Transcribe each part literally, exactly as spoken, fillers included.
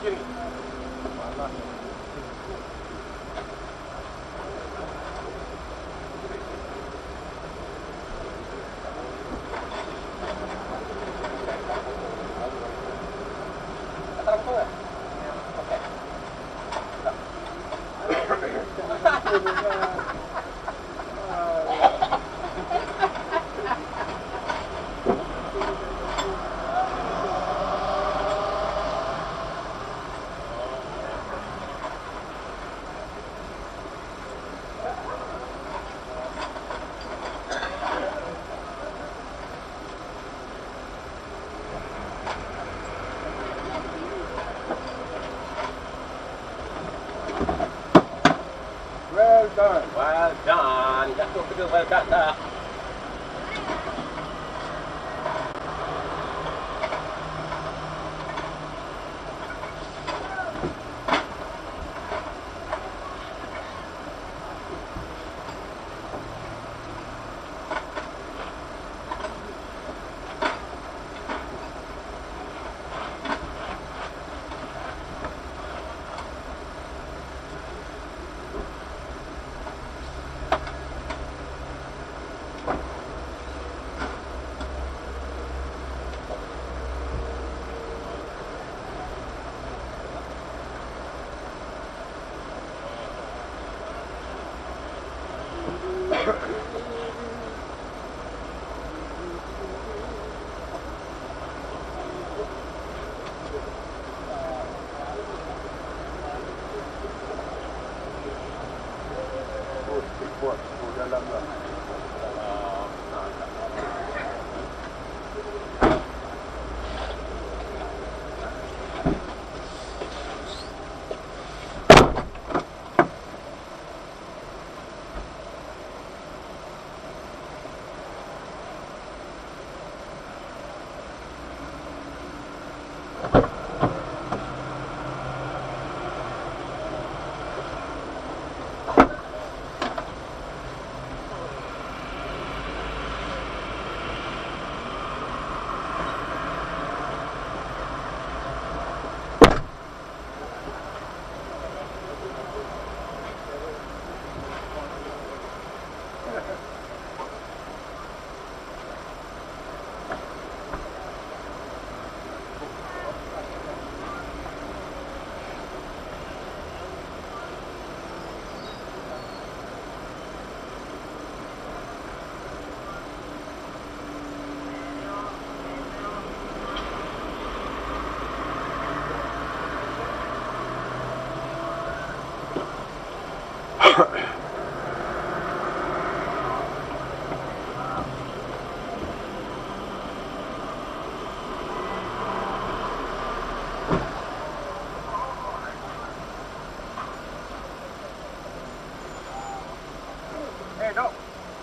kiri. Malas. Well done. Well done. Jatuh kedua well done dah. Buat oh, dalam lah. Hey, no.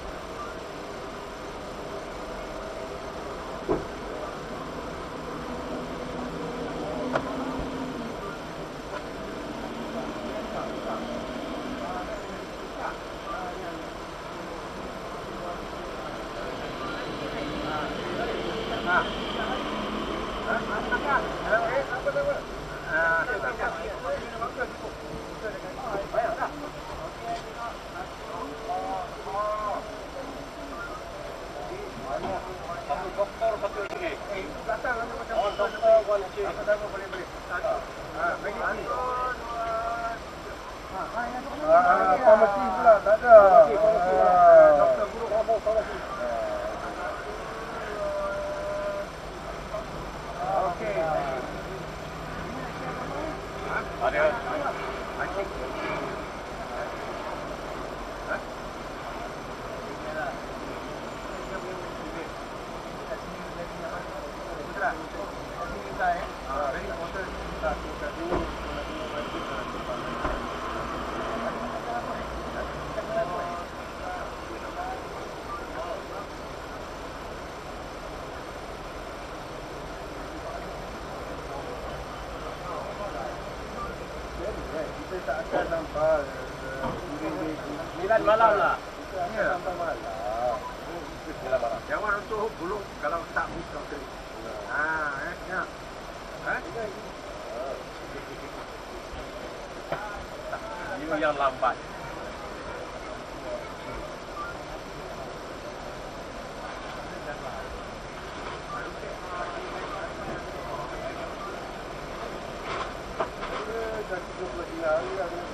Doktor satu ringgit. Eh, belakang ada macam oh, doktor boleh cik. Apa nama boleh boleh. Ha, bagi ni. Ah, farmasi pula tak ada. Doktor guru kamu farmasi. Okey. Ada. Macam kita tak akan nampak sembilan malam lah. Ya, sampai malam. sembilan malam. Jangan untuk belum kalau tak buka. Ha, eh, ya. Ha? You yang lambat. Dah tiga puluh tiga hari dah dia.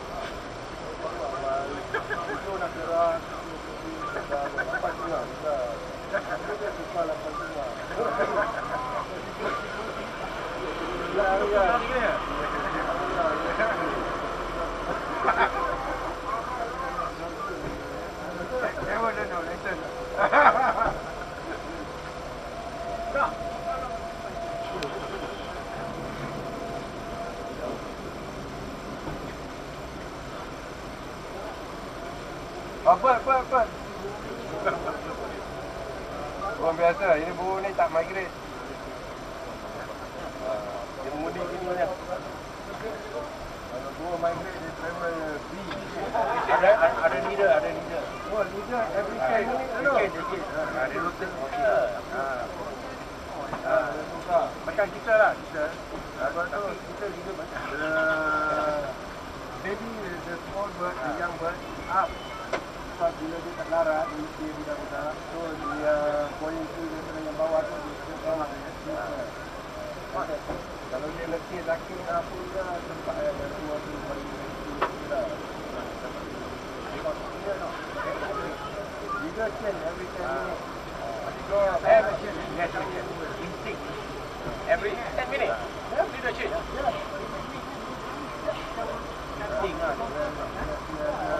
Itu nak gerak, dah lapan tengah dah. Aku dah suka lapan tengah. Ya, ya. Never done no lesson. Apa, apa, apa? Orang biasa, ini burung ni tak migrate. Dia mengundi gini je. Kalau burung migrate, dia travel B. Ada, ada leader, ada leader. Oh, leader every ten minutes tu. Sikit, sikit. Dia rotate. Haa, dia suka. Macam kita lah, kita. Lepas tu, kita leader macam. Baby, the small bird, the young bird, up. Sebab bila dia tak larat, dia mesti budak-budak. So dia point tu dia kena yang bawah tu dia bawah dia. Kalau dia letih laki apa dia tempat yang tua tu paling dah. Dia change every ten minutes. Every change. Yes, instinct. Every ten minutes. Yeah, dia change. Instinct lah.